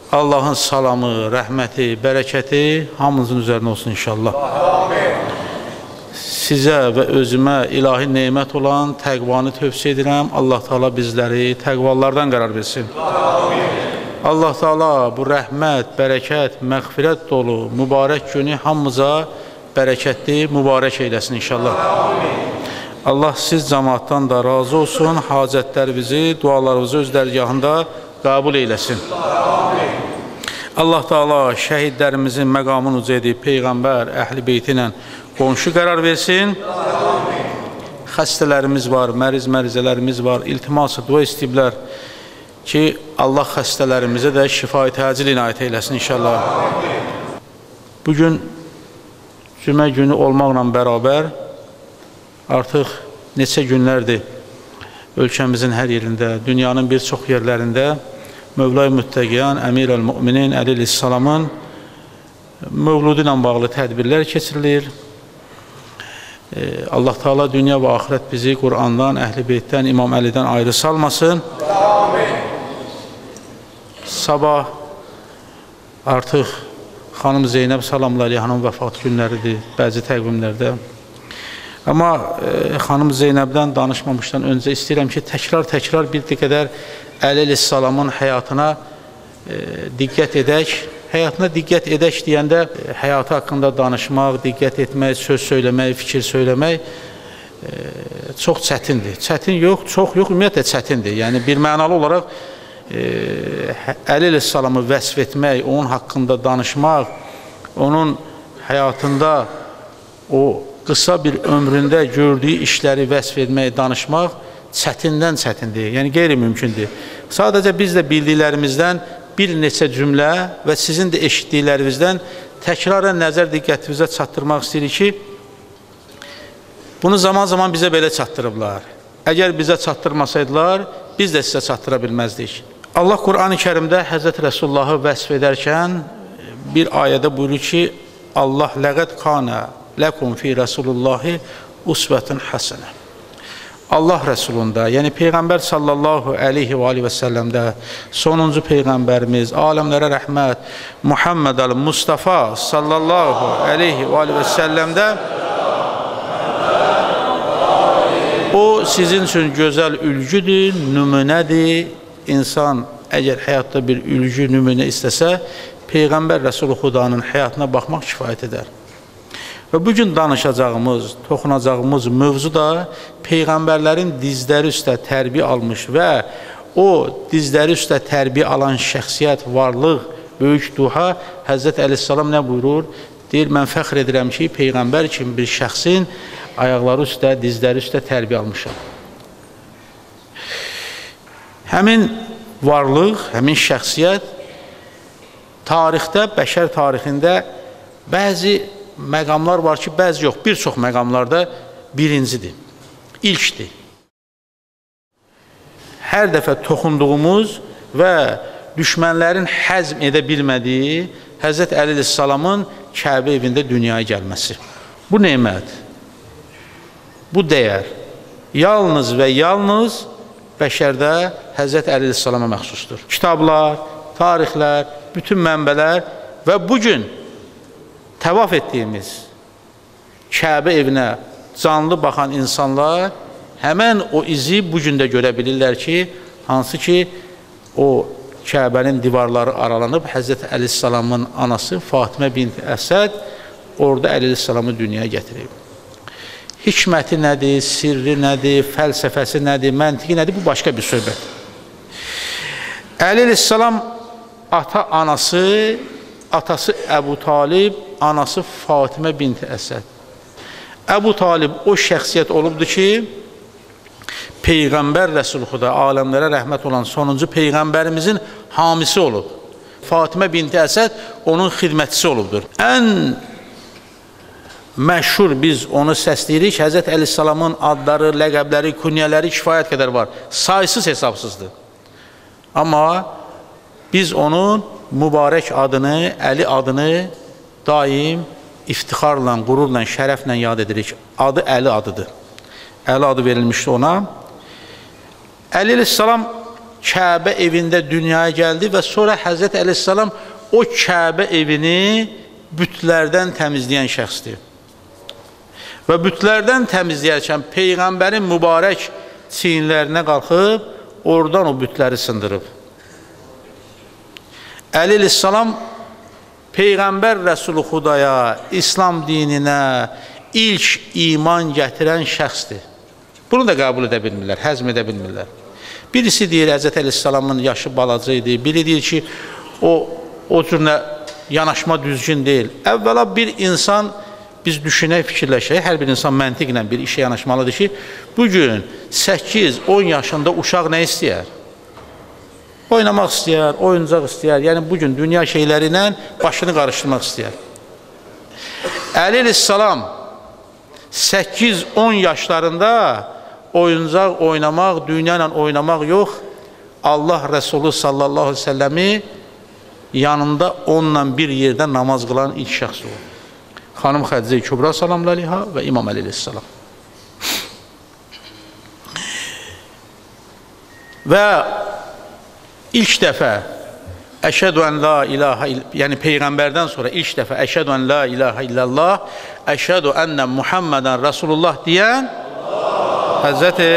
Allahın salamı, rəhməti, bərəkəti hamınızın üzərinə olsun inşallah. Sizə və özümə ilahi nemət olan təqvanı tövsiyə edirəm. Allah Teala bizləri təqvalardan qərar versin. Allah Teala bu rəhmət, bərəkət, məğfirət dolu, mübarək günü hamımıza bərəkətli, mübarək eyləsin inşallah. Allah siz cəmaatdan da razı olsun, hacətlərimizi, dualarımızı öz dərgahında qəbul eyləsin. Allah Teala şəhidlərimizin məqamını uca edib, Peyğəmbər, əhl-i beyti ilə qonşu qərar versin. Xəstələrimiz var, mərizələrimiz var, iltiması, dua istəyiblər ki, Allah xəstələrimizə də şifa-i təcil inayət eyləsin inşallah. Bugün cümə günü olmaqla bərabər artıq neçə günlərdir ölkəmizin hər yerində, dünyanın bir çox yerlərində Mövla-i Müttəqiyan, Əmir-əl-Müminin Əli Əleyhissalamın mövludu ilə bağlı tədbirlər keçirilir. Allah Teala dünya və axirət bizi Qur'andan, Əhl-i Beytdən, İmam Əlidən ayrı salmasın. Sabah artıq xanım Zeynəb salamlar Aliyanın vəfat günləridir bəzi təqvimlərdə. Amma xanım Zeynəbdən danışmamışdan öncə istəyirəm ki, təkrar bir qədər Əli Əleyhissalamın həyatına diqqət edək. Həyatına diqqət edək deyəndə həyatı haqqında danışmaq, diqqət etmək, söz söyləmək, fikir söyləmək çox çətindir. Çətin yox, çox yox, ümumiyyətlə çətindir. Yəni bir mənalı olaraq Əli Əleyhissalamı vəsf etmək, onun haqqında danışmaq, onun həyatında o qısa bir ömründə gördüyü işləri vəsf etmək, danışmaq çətindən çətindir, yəni qeyri-mümkündür. Sadəcə biz də bildiklərimizdən bir neçə cümlə və sizin də eşitdiklərinizdən təkrarən nəzər diqqətimizə çatdırmaq istəyirik ki, bunu zaman bizə belə çatdırıblar. Əgər bizə çatdırmasaydılar, biz də sizə çatdıra bilməzdik. Allah Qur'an-ı Kərimdə Həzrət Rəsullahı vəsf edərkən bir ayədə buyurur ki, Allah ləqəd kanə ləkum fi Rəsulullahi usvətun həsənə. Allah Rəsulunda, yəni Peyğəmbər sallallahu aleyhi və səlləmdə sonuncu Peyğəmbərimiz, aləmlərə rəhmət, Muhammed Mustafa sallallahu aleyhi və səlləmdə o sizin üçün gözəl ülgüdür, nümunədir. İnsan əgər həyatda bir ülgü, nümunə istəsə, Peyğəmbər Rəsul-u Xudanın həyatına baxmaq kifayət edər. Və bugün danışacağımız, toxunacağımız mövzu da Peyğəmbərlərin dizləri üstə tərbiyə almış və o dizləri üstə tərbiyə alan şəxsiyyət, varlıq, böyük duha Həzrət Əleyhissalam nə buyurur? Deyir, mən fəxr edirəm ki, Peyğəmbər kimi bir şəxsin ayaqları üstə, dizləri üstə tərbiyə almışam. Həmin varlıq, həmin şəxsiyyət tarixdə, bəşər tarixində bəzi məqamlar var ki, bəzi yox, bir çox məqamlarda birincidir, ilkdir. Hər dəfə toxunduğumuz və düşmənlərin həzm edə bilmədiyi Həzrət Əli Əleyhissalamın Kəbə evində dünyaya gəlməsi. Bu nemət, bu dəyər yalnız və yalnız bəşərdə Həzrət Əli Əleyhissalama məxsusdur. Kitablar, tarixlər, bütün mənbələr və bugün təvaf etdiyimiz Kəbə evinə canlı baxan insanlar həmən o izi bugün də görə bilirlər ki, hansı ki, o Kəbənin divarları aralanıb, Həzrət Əleyhissalamın anası Fatimə bint Əsəd orada Əleyhissalamı dünyaya gətirib. Hikməti nədir, sirri nədir, fəlsəfəsi nədir, məntiqi nədir, bu başqa bir söhbət. Əleyhissalam ata-anası, atası Əbu Talib, anası Fatimə bint Əsəd. Əbu Talib o şəxsiyyət olubdur ki, Peyğəmbər Rəsulxuda, aləmlərə rəhmət olan sonuncu Peyğəmbərimizin hamisi olub. Fatimə bint Əsəd onun xidmətçisi olubdur. Ən məşhur biz onu səsləyirik, Həzrət Əleyhissalamın adları, ləqəbləri, künyələri kifayət qədər var. Saysız hesabsızdır. Amma biz onun mübarək adını, Əli adını daim iftixarla, qürurla, şərəflə yad edirik. Adı Əli adıdır. Əli adı verilmişdi ona. Əli Əleyhissalam Kəbə evində dünyaya gəldi və sonra Həzrət Əleyhisselam o Kəbə evini bütlərdən təmizləyən şəxsdir. Və bütlərdən təmizləyərkən Peyğəmbərin mübarək çiyinlərinə qalxıb, oradan o bütləri sındırıb. Əli Əleyhisselam Peyğəmbər Rəsulü Xudaya, İslam dininə ilk iman gətirən şəxsdir. Bunu da qəbul edə bilmirlər, həzm edə bilmirlər. Birisi deyir, Həzrət Əleyhisselamın yaşı balaca idi. Biri deyir ki, o cür yanaşma düzgün deyil. Əvvəla bir insan, biz düşünək, fikirləşək, hər bir insan məntiqlə bir işə yanaşmalıdır ki, bugün 8-10 yaşında uşaq nə istəyər? Oynamaq istəyər, oyuncaq istəyər. Yəni, bugün dünya şeyləri ilə başını qarışdırmaq istəyər. Əli Əleyhisselam 8-10 yaşlarında oyuncaq oynamaq, dünya ilə oynamaq yox, Allah Rəsulü sallallahu aleyhi ve səlləmi yanında onunla bir yerdə namaz qılan ilk şəxs olur. Xanım Xədicə Kübra salamlı aleyha və İmam Əli Əleyhisselam. Və ilk dəfə əşhədü ən la ilahə illallah, yəni Peyğəmbərdən sonra ilk dəfə əşhədü ən la ilahə illallah, əşhədü ənə Muhammədən Rasulullah deyən Həzrəti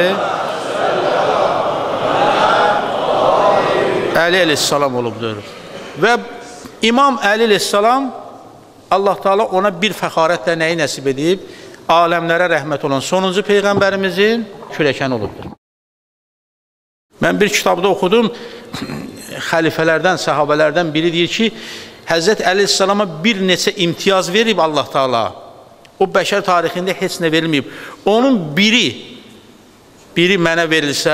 Əli Əleyhisselam olubdur. Və İmam Əli Əleyhisselam, Allah Teala ona bir fəxarətlə nəyi nəsib edib? Aləmlərə rəhmət olan sonuncu Peyğəmbərimizin kürəkəni olubdur. Mən bir kitabda oxudum, xəlifələrdən, səhabələrdən biri deyir ki, Həzrət Əli Əleyhisselama bir neçə imtiyaz verib Allah Teala. O bəşər tarixində heç nə verilməyib. Onun biri mənə verilsə,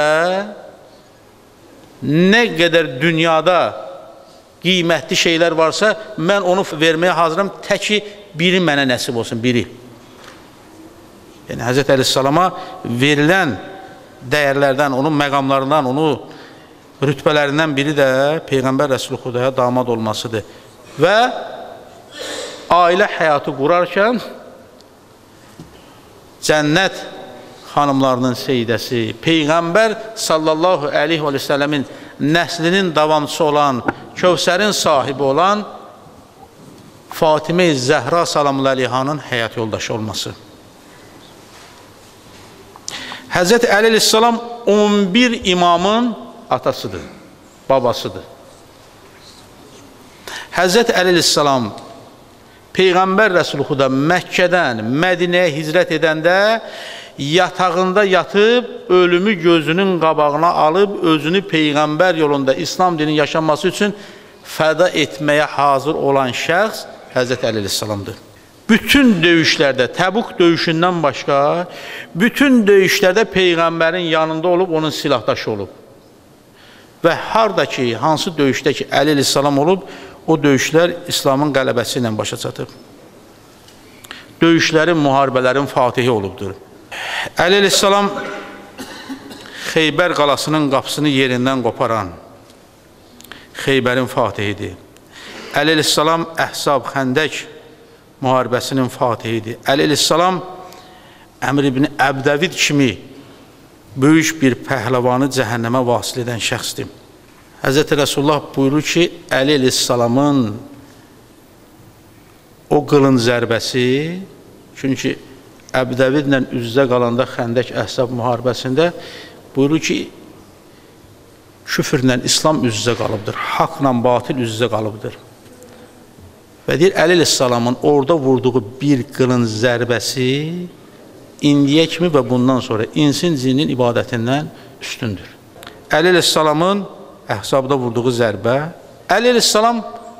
nə qədər dünyada qiymətli şeylər varsa, mən onu verməyə hazıram, təki biri mənə nəsib olsun, biri. Yəni, Həzrət Əleyhisselama verilən dəyərlərdən, onun məqamlarından, onun rütbələrindən biri də Peyğəmbər Rəsulü Xudaya damad olmasıdır. Və ailə həyatı qurarkən cənnət xanımlarının seydəsi, Peyğəmbər sallallahu aleyhi və səlləmin nəslinin davamçısı olan, Kövsərin sahibi olan Fatimə-i Zəhra salamlı aleyhanın həyat yoldaşı olması. Həzrət Əli Əleyhisselam 11 imamın atasıdır, babasıdır. Həzrət Əli Əleyhisselam Peyğəmbər Rəsulü Xuda Məkkədən Mədinəyə hicrət edəndə yatağında yatıb, ölümü gözünün qabağına alıb, özünü Peyğəmbər yolunda İslam dinin yaşanması üçün fəda etməyə hazır olan şəxs Həzrət Əli Əleyhisselamdır. Bütün döyüşlərdə, Təbuk döyüşündən başqa, bütün döyüşlərdə Peyğəmbərin yanında olub, onun silahdaşı olub. Və harada ki, hansı döyüşdə ki, Əli Əleyhisselam olub, o döyüşlər İslamın qələbəsi ilə başa çatıb. Döyüşlərin, müharibələrin fatihi olubdur. Əli Əleyhisselam Xeybər qalasının qapısını yerindən qoparan Xeybərin fatihidir. Əli Əleyhisselam Əhzab, Xəndək müharibəsinin fatihidir. Əli Əleyhisselam Əmr ibn Əbdəvid kimi böyük bir pəhləvanı cəhənnəmə vasil edən şəxsdir. Həzrəti Rasulullah buyurur ki, Əli Əleyhisselamın o qılın zərbəsi, çünki Əbdəvidlə üz-üzə qalanda Xəndək Əhzab müharibəsində buyurur ki, küfrlə İslam üz-üzə qalıbdır, haqla batil üz-üzə qalıbdır. Və deyir, Əli Əleyhisselamın orada vurduğu bir qılın zərbəsi indiyə kimi və bundan sonra insin cinin ibadətindən üstündür. Əli Əleyhisselamın Əhzabda vurduğu zərbə, Əli Əleyhisselam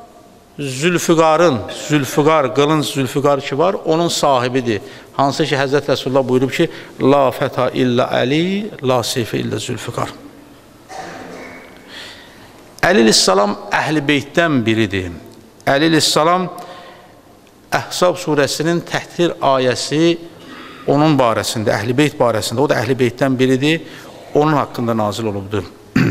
Zülfüqar, qılın Zülfüqar ki var, onun sahibidir. Hansı ki, Həzrət Rəsulullah buyurub ki, La fəta illə Əli, la seyfə illə Zülfüqar. Əli Əleyhisselam Əhl-i Beytdən biridir. Əli Əleyhisselam Əhzab surəsinin Təhtir ayəsi onun barəsində, Əhl-i Beyt barəsində, o da Əhl-i Beytdən biridir, onun haqqında nazil olubdur.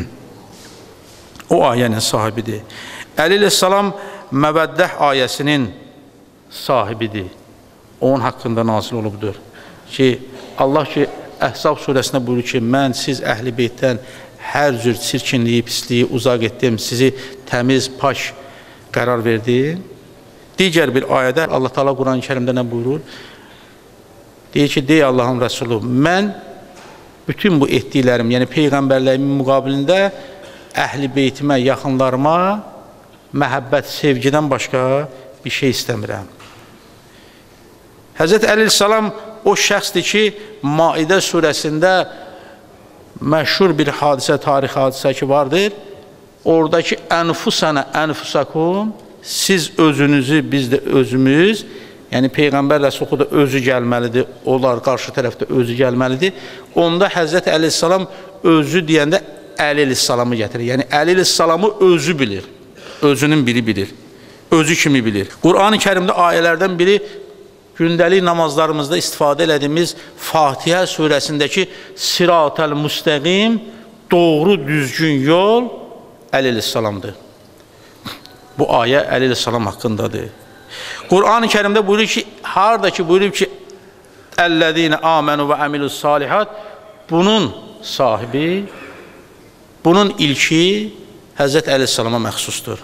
O ayənin sahibidir. Əli Əleyhisselam Məvəddə ayəsinin sahibidir. Onun haqqında nazil olubdur. Ki, Allah ki, Əhzab surəsində buyurur ki, mən siz Əhl-i Beytdən hər cür çirkinliyi, pisliyi uzaq etdim, sizi təmiz, pak qərar verdim. Digər bir ayədə Allah Teala Quran-ı Kərimdə nə buyurur? Deyir ki, dey Allahın Rəsulu, mən bütün bu etdiklərim, yəni Peyğəmbərlərimin müqabilində əhl-i beytimə, yaxınlarıma məhəbbət, sevgidən başqa bir şey istəmirəm. Həzrət Əli əleyhissalam o şəxsdir ki, Maidə surəsində məşhur bir hadisə, tarix hadisə ki vardır. Oradakı ənfusana, ənfusakum, siz özünüzü, biz də özümüz, yəni Peyğəmbər Rəsulü da özü gəlməlidir, onlar qarşı tərəfdə özü gəlməlidir. Onda Həzrət Əli əleyhissalam özü deyəndə Əli əleyhissalamı gətirir. Yəni Əli əleyhissalamı özü bilir, özünün biri bilir, özü kimi bilir. Quran-ı Kərimdə ayələrdən biri gündəlik namazlarımızda istifadə elədiyimiz Fatihə surəsindəki Sırat-əl müstəqim, doğru, düzgün yol Əli əleyhissalamdır. Bu ayə Əli əleyhissalam haqqındadır. Quran-ı Kərimdə buyurur ki, haradakı buyurur ki, Əllədinə amenu və əmilus salihat, bunun sahibi, bunun ilki Həzrət Əli əleyhissalama məxsusdur.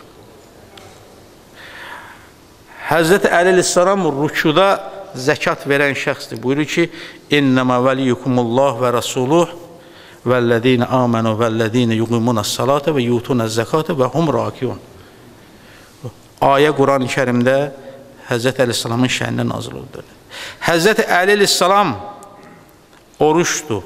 Həzrət Əli əleyhissalam rükuda zəkat verən şəxsdir. Buyurur ki, İnnəmə vəliyyukumullah və rəsuluh vəllədinə amenu vəllədinə yuqimunəs salata və yutunəz zəkata və hum rakiun. Ayə Quran-ı Kərimdə Həzrət Əli əleyhissalamın şəninə nazil oldu. Həzrət Əli əleyhissalam oruçdur.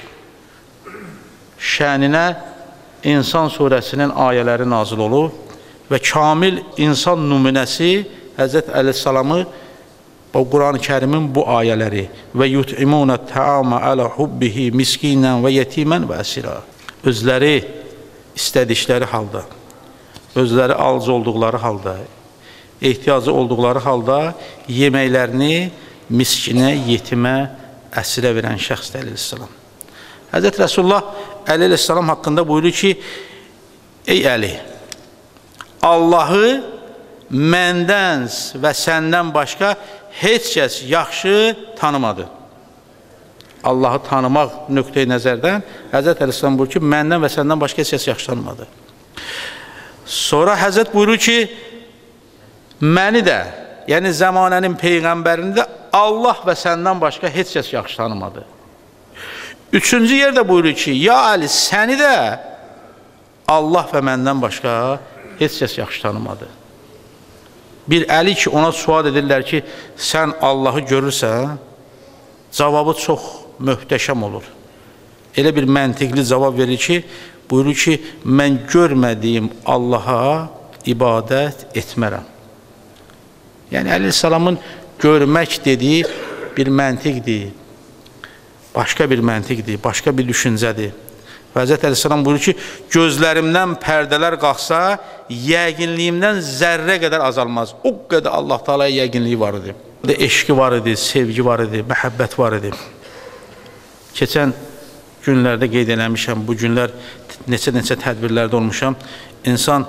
Şəninə İnsan surəsinin ayələri nazil olub və kamil insan nümunəsi Həzrət Əli əleyhissalamı Quran-ı Kərimin bu ayələri və yut'imunə təamə ələ hubbihi miskinən və yetimən və əsira. Özləri istədikləri halda, özləri alcı olduqları halda, ehtiyacı olduqları halda yeməklərini miskinə, yetimə, əsirə verən şəxsdir Əli əleyhissalam. Həzrət Rəsulullah Əli əleyhissalam haqqında buyurur ki, ey Əli, Allahı məndən və səndən başqa heç kəs yaxşı tanımadı. Allahı tanımaq nöqteyi nəzərdən Həzrət Əleyhisselam buyurur ki, məndən və səndən başqa heç kəs yaxşı tanımadı. Sonra Həzrət buyurur ki, məni də, yəni zəmanənin Peyğəmbərini də Allah və səndən başqa heç kəs yaxşı tanımadı. Üçüncü yerdə buyurur ki, ya Əli, səni də Allah və məndən başqa heç kəs yaxşı tanımadı. Bir Əli ki, ona sual edirlər ki, sən Allahı görürsən, cavabı çox möhtəşəm olur. Elə bir məntiqli cavab verir ki, buyurur ki, mən görmədiyim Allaha ibadət etmərəm. Yəni, Əleyhisselamın görmək dediyi bir məntiqdir, başqa bir məntiqdir, başqa bir düşüncədir. Və Həzrət Əleyhisselam buyurur ki, gözlərimdən pərdələr qalxsa, yəqinliyimdən zərrə qədər azalmaz. O qədər Allah Teala'ya yəqinliyi var idi. Eşqi var idi, sevgi var idi, məhəbbət var idi. Keçən günlərdə qeyd eləmişəm, bu günlər neçə tədbirlərdə olmuşam. İnsan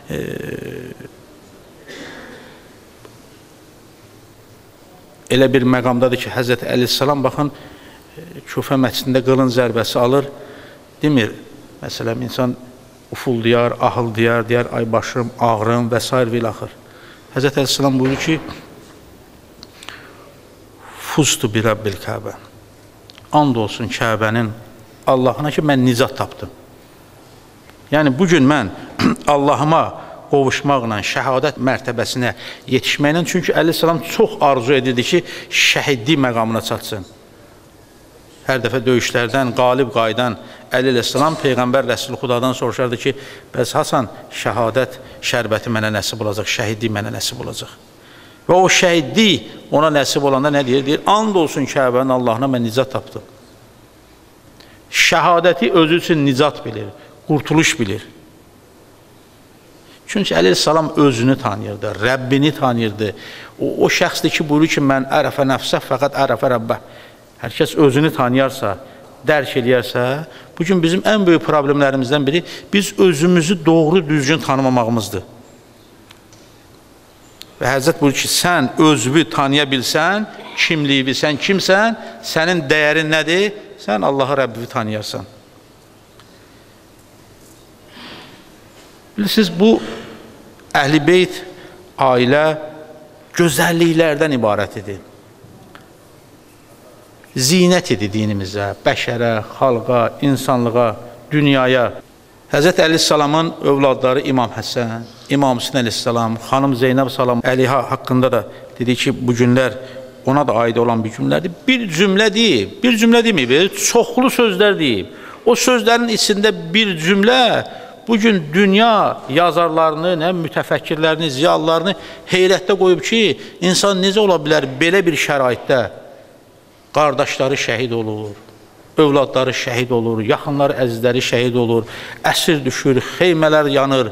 elə bir məqamdadır ki, Həzrət Əleyhisselam baxın, Küfə məscidində qılın zərbəsi alır, demir, məsələn, insan ufuldayar, ahıldayar, deyər, ay başım, ağrım və s. və ilaxır. Həzrət Əleyhisselam buyurur ki, Fuztu bi Rabbil Kəbə. And olsun Kəbənin Allahına ki, mən nicat tapdım. Yəni, bugün mən Allahıma qovuşmaqla, şəhadət mərtəbəsinə yetişməklə, çünki Əleyhisselam çox arzu edirdi ki, şəhidlik məqamına çatsın. Hər dəfə döyüşlərdən, qalib qaydan Əli əleyhissalam Peyğəmbər Rəsul Xudadan soruşardı ki, bəs Hasan, şəhadət şərbəti mənə nəsib olacaq, şəhidlik mənə nəsib olacaq. Və o şəhidlik ona nəsib olanda nə deyir? Deyir, and olsun Kəbənin Allahına mən nicat tapdım. Şəhadəti özü üçün nicat bilir, qurtuluş bilir. Çünki Əli əleyhissalam özünü tanıyırdı, Rəbbini tanıyırdı. O şəxsdir ki, buyurur ki, mən ərəfə nəfsə, fəqət ərəfə Rəbbə. Hər kəs özünü tanıyarsa, dərk edərsə, bugün bizim ən böyük problemlərimizdən biri biz özümüzü doğru düzgün tanımamağımızdır. Və Həzrət buyurur ki, sən özünü tanıya bilsən, kimliyi bilsən, kimsən, sənin dəyərin nədir? Sən Allahı Rəbbi tanıyarsan. Bilirsiniz, bu Əhl-i Beyt ailə gözəlliklərdən ibarət idi. Zinət idi dinimizə, bəşərə, xalqa, insanlığa, dünyaya. Həzrət Əleyhisselamın övladları İmam Həsən, İmam Hüseyn Əleyhisselam, xanım Zeynəb salam Əliha haqqında da dedi ki, bu günlər ona da aid olan bir cümlədir. Bir cümlə deyib, bir cümlə deməyib, çoxlu sözlər deyib. O sözlərin içində bir cümlə bugün dünya yazarlarını, mütəfəkkirlərini, ziyalılarını heyrətdə qoyub ki, insan necə ola bilər belə bir şəraitdə qardaşları şəhid olur, övladları şəhid olur, yaxınları, əzizləri şəhid olur, əsir düşür, xeymələr yanır.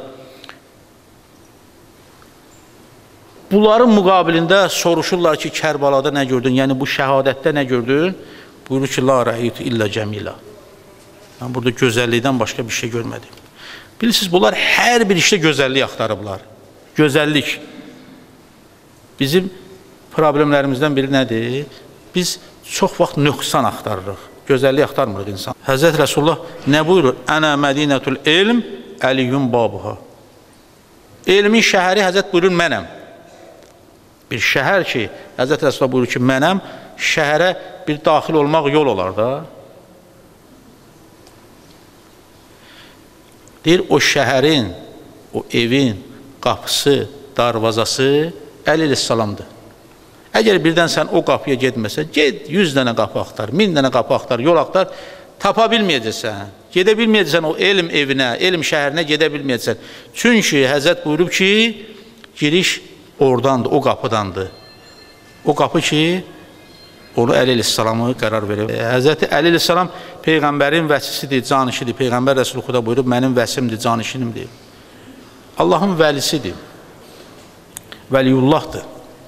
Bunların müqabilində soruşurlar ki, Kərbalada nə gördün, yəni bu şəhadətdə nə gördün? Buyurur ki, la rəhiyyətü illə cəmilə. Mən burada gözəllikdən başqa bir şey görmədim. Bilirsiniz, bunlar hər bir işdə gözəllik axtarıblar. Gözəllik. Bizim problemlərimizdən biri nədir? Biz çox vaxt nöqsan axtarırıq. Gözəllik axtarmırıq insan. Həzrət Rəsulullah nə buyurur? Ənə mədinətul elm, əliyyun babuha. Elmin şəhəri Həzrət buyurur, mənəm. Bir şəhər ki, Həzrət Rəsulullah buyurur ki, mənəm, şəhərə bir daxil olmaq yol olar da. Deyir, o şəhərin, o evin qapısı, darvazası Əleyhisselamdır. Əgər birdən sən o qapıya getməsən, get 100 dənə qapı axtar, 1000 dənə qapı axtar, yol axtar, tapa bilməyəcəksən, gedə bilməyəcəksən o elm evinə, elm şəhərinə gedə bilməyəcəksən. Çünki Həzrət buyurub ki, giriş oradandır, o qapıdandır. O qapı ki, onu Əleyhisselamı qərar verir. Həzrəti Əleyhisselam Peyğəmbərin vəsisidir, canişidir. Peyğəmbər Rəsulü Xuda buyurub, mənim vəsimdir, canişinimdir. Allahın vəlisidir, vəliyullahdır.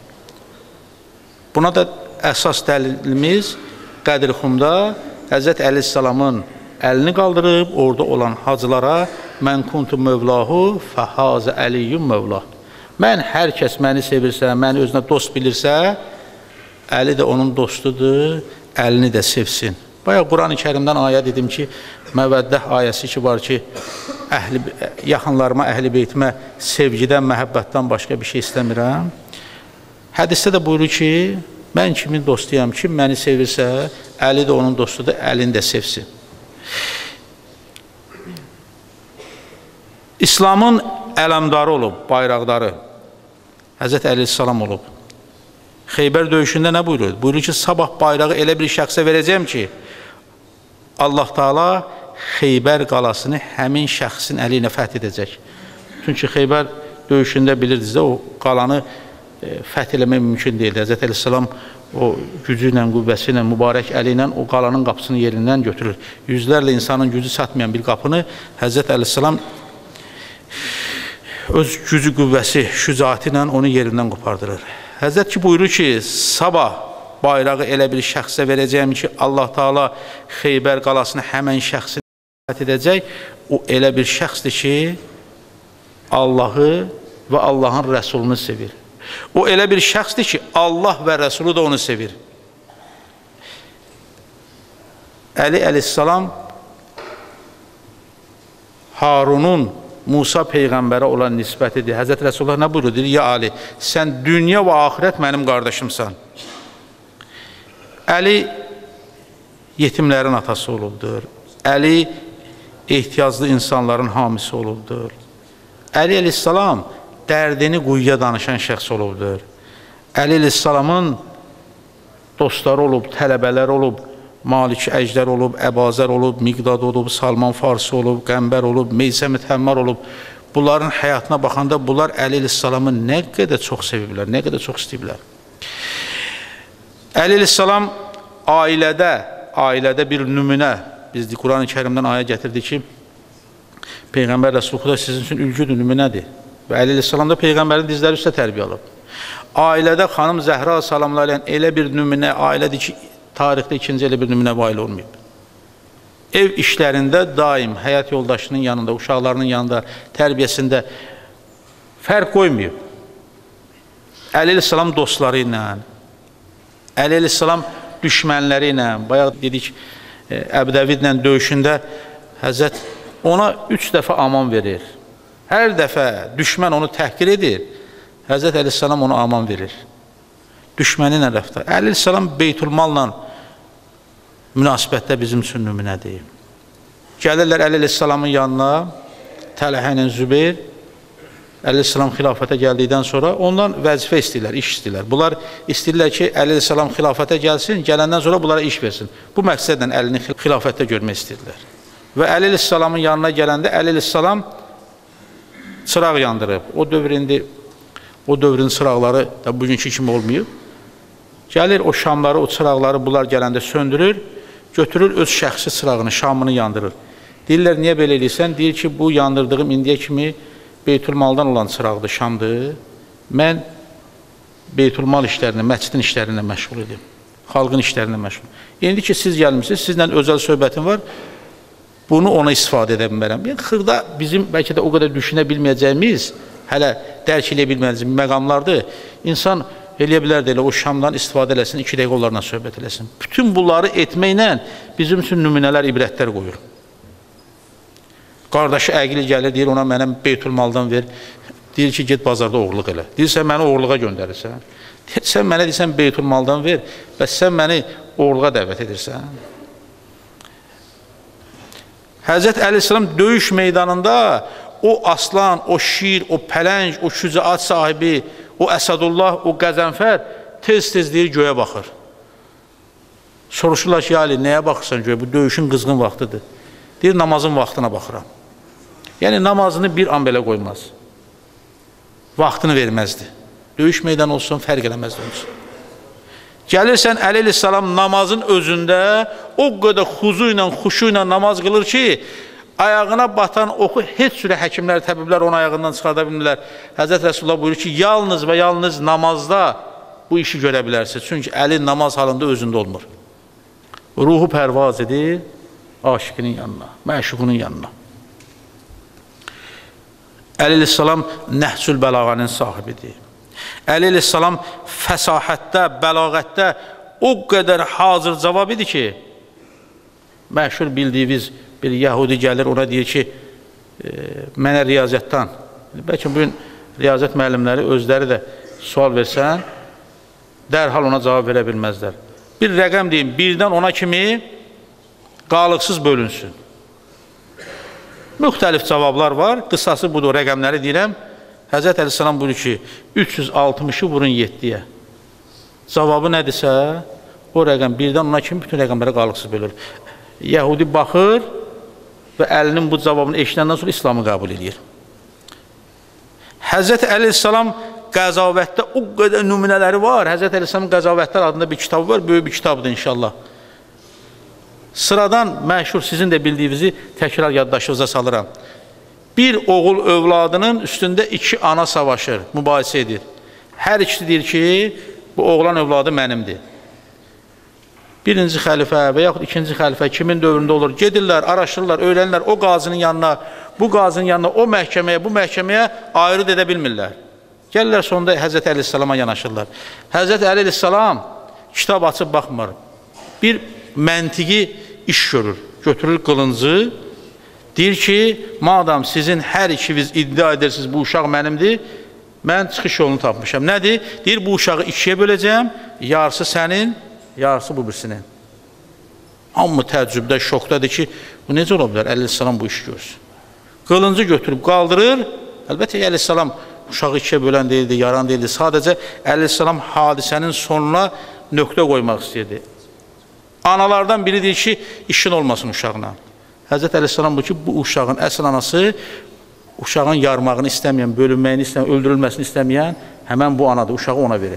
Buna da əsas dəlilimiz Qədir-Xumda Həzrət Əleyhisselamın əlini qaldırıb, orada olan hacılara mən kuntu mövlahu fəhazə əliyyum mövlah. Mən hər kəs məni sevirsə, məni özünə dost bilirsə, Əli də onun dostudur, əlini də sevsin. Bayaq Quran-ı Kərimdən ayə dedim ki, Məvəddə ayəsi ki var ki, yaxınlarıma, Əhl-i Beytimə sevgidən, məhəbbətdən başqa bir şey istəmirəm. Hədisdə də buyurur ki, mən kimin dostuyam, kim məni sevirsə, Əli də onun dostudur, əlini də sevsin. İslamın ələmdarı olub, bayraqdarı Həzrət Əleyhisselam olub. Xeybər döyüşündə nə buyurur? Buyurur ki, sabah bayrağı elə bir şəxsə verəcəm ki, Allah Taala Xeybər qalasını həmin şəxsin əli ilə fəth edəcək. Çünki Xeybər döyüşündə bilirdiniz də, o qalanı fəth eləmək mümkün deyildi. Həzrət Əleyhisselam o gücü ilə, qüvvəsi ilə, mübarək əli ilə o qalanın qapısını yerindən götürür. Yüzlərlə insanın gücü çatmayan bir qapını Həzrət Əleyhisselam öz gücü, qüvvəsi, şücaəti ilə onu yerindən qopardırır. Həzrət ki buyurur ki, sabah bayrağı elə bir şəxsə verəcəyim ki, Allah Taala Xeybər qalasını həmən şəxsin fəth edəcək. O elə bir şəxsdir ki, Allahı və Allahın Rəsulunu sevir. O elə bir şəxsdir ki, Allah və Rəsulu da onu sevir. Əli Əleyhisselam Harunun Musa Peyğəmbərə olan nisbətidir. Həzrət Rəsulullah nə buyurur? Deyir, ya Ali, sən dünya və axirət mənim qardaşımsan. Əli yetimlərin atası olubdur. Əli ehtiyaclı insanların hamisi olubdur. Əli Əleyhisselam dərdini quyuya danışan şəxs olubdur. Əli Əleyhisselamın dostları olub, tələbələr olub, Malik Əjdər olub, Əbazər olub, Miqdad olub, Salman Farsi olub, Qəmbər olub, Meysəmit Həmmar olub. Bunların həyatına baxanda bunlar Əli Əleyhisselamı nə qədər çox seviblər, nə qədər çox istəyiblər. Əli Əleyhisselam ailədə bir nümunə, biz Quran-ı Kərimdən ayə gətirdik ki, Peyğəmbər Rəsulullah sizin üçün ülgüdür, nümunədir. Və Əli Əleyhisselam da Peyğəmbərin dizləri üstə tərbiyə alıb. Ailədə xanım Zəhra salamlarla elə bir nümunə ailədir ki, tarixdə ikinci elə bir nümunə vail olmayıb. Ev işlərində daim həyat yoldaşının yanında, uşaqlarının yanında, tərbiyəsində fərq qoymayıb. Əli Əleyhisselam dostları ilə, Əli Əleyhisselam düşmənləri ilə, bayaq dedik, Əbdəvidlə döyüşündə Həzrət ona 3 dəfə aman verir. Hər dəfə düşmən onu təhqir edir, Həzrət Əleyhisselam onu aman verir. Düşməni ilə rəftar. Əleyhisselam Beytülmalla münasibətdə bizim üçün nümunədir. Gəlirlər Əleyhisselamın yanına, Təlhə ilə Zübeyir, Əleyhisselam xilafətə gəldikdən sonra ondan vəzifə istəyirlər, iş istəyirlər. Bunlar istəyirlər ki, Əleyhisselam xilafətə gəlsin, gələndən sonra bunlara iş versin. Bu məqsədlə Əlini xilafətdə görmək istəyirlər. Və Əleyhisselamın yanına gələndə Əleyhisselam çıraq yandırıb. O dövrün çıraqları da bugünkü kimi olmayıb. Gəlir o şamları, o çıraqları bunlar gələndə söndürür, götürür öz şəxsi çırağını, şamını yandırır. Deyirlər, niyə belə eləyirsən? Deyir ki, bu yandırdığım indiyə kimi Beytülmaldan olan çıraqdır, şamdır. Mən Beytülmal işlərinə, məscidin işlərinə məşğul edim. Xalqın işlərinə məşğul. İndi ki, siz gəlmişsiniz, sizlə özəl söhbətim var, bunu ona istifadə edə bilmərəm. Yəni, xırda bizim bəlkə də o qədər düşünə bilməyəcəyimiz, hələ dərk eləyə bilməyəcəyimiz məqamlardır. İnsan eləyə bilər də elə o şamdan istifadə eləsin, 2 dəqiqə onlarla söhbət eləsin. Bütün bunları etməklə bizim üçün nümunələr, ibrətlər qoyur. Qardaşı əqli gəlir, deyir ona mənə Beytülmaldan ver. Deyir ki, get bazarda oğurluq elə. Deyirsən, məni oğurluğa göndərirsən. Sən mənə deyirsən, Beytülmaldan ver, bəs sən məni oğurluğa dəvət edirsən. Həzrət Əleyhisselam döyüş meydanında o aslan, o şir, o pələng, o şücaət sahibi, o Əsədullah, o Qəzənfər tez-tez deyir, göyə baxır. Soruşurlar ki, Ali, nəyə baxırsan göyə? Bu döyüşün qızğın vaxtıdır. Deyir, namazın vaxtına baxıram. Yəni, namazını bir an belə qoymaz. Vaxtını verməzdi. Döyüş meydanı olsun, fərq eləməzdi onun üçün. Gəlirsən, Əleyhisselam namazın özündə o qədər xuzu ilə, xuşu ilə namaz qılır ki, ayağına batan oxu heç sürə həkimlər, təbiblər onun ayağından çıxarda bilmirlər. Həzrət Rəsulullah buyurur ki, yalnız və yalnız namazda bu işi görə bilərsiniz. Çünki əli namaz halında özündə olmur. Ruhu pərvaz edir aşiqinin yanına, məşuqunun yanına. Əleyhisselam Nəhsül Bəlağanın sahibidir. Əleyhisselam fəsahətdə, bəlağətdə o qədər hazır cavab idi ki, məşhur bildiyimiz bir yəhudi gəlir, ona deyir ki, mənə riyaziyyatdan, bəlkə bugün riyaziyyat müəllimləri özləri də sual versən, dərhal ona cavab verə bilməzlər. Bir rəqəm deyim, 1-dən 10-a kimi qalıqsız bölünsün. Müxtəlif cavablar var, qısası budur, rəqəmləri deyirəm. Həzrət Əleyhisselam buyurur ki, 360-ı vurun 7-yə. Cavabı nədirsə, o rəqəm 1-dən 10-a kimi bütün rəqəmlərə qalıqsız bölür. Yəhudi baxır və əlinin bu cavabını eşidəndən sonra İslamı qəbul edir. Həzrət Əleyhisselam qəzavətdə o qədər nümunələri var. Həzrət Əleyhisselam qəzavətlər adında bir kitabı var, böyük bir kitabdır inşallah. Sıradan məşhur sizin də bildiyinizi təkrar yaddaşınıza salıram. Bir oğul övladının üstündə 2 ana savaşır, mübahisə edir. Hər ikisi deyir ki, bu oğlan övladı mənimdir. Birinci xəlifə və yaxud ikinci xəlifə kimin dövründə olur? Gedirlər, araşdırırlar, öyrənirlər o qazının yanına, bu qazının yanına, o məhkəməyə, bu məhkəməyə ayrı edə bilmirlər. Gəlirlər sonunda Həzrət Əleyhisselama yanaşırlar. Həzrət Əleyhisselam kitab açıb baxmır. Bir məntiqi iş görür. Götürür qılıncı, deyir ki, madam sizin hər ikiniz iddia edirsiniz, bu uşaq mənimdir, mən çıxış yolunu tapmışam. Nədir? Deyir, bu uşağı 2-yə böləcəm, yarısı sənin, yarısı bu birisinin. Amma təəccübdə, şokdadır ki, bu necə ola bilər? Əleyhisselam bu işi görsün. Qılıncı götürüb qaldırır, əlbəttə Əleyhisselam uşağı 2-yə bölən deyildi, yaran deyildi. Sadəcə Əleyhisselam hadisənin sonuna nöqtə qoymaq istəyirdi. Analardan biri deyir ki, işin olmasın uşağına. Həzrət Əleyhisselam bu ki, bu uşağın əsl anası, uşağın yarmağını istəməyən, bölünməyini istəməyən, öldürülməsini istəməyən həmən bu anadır, uşağı ona verir.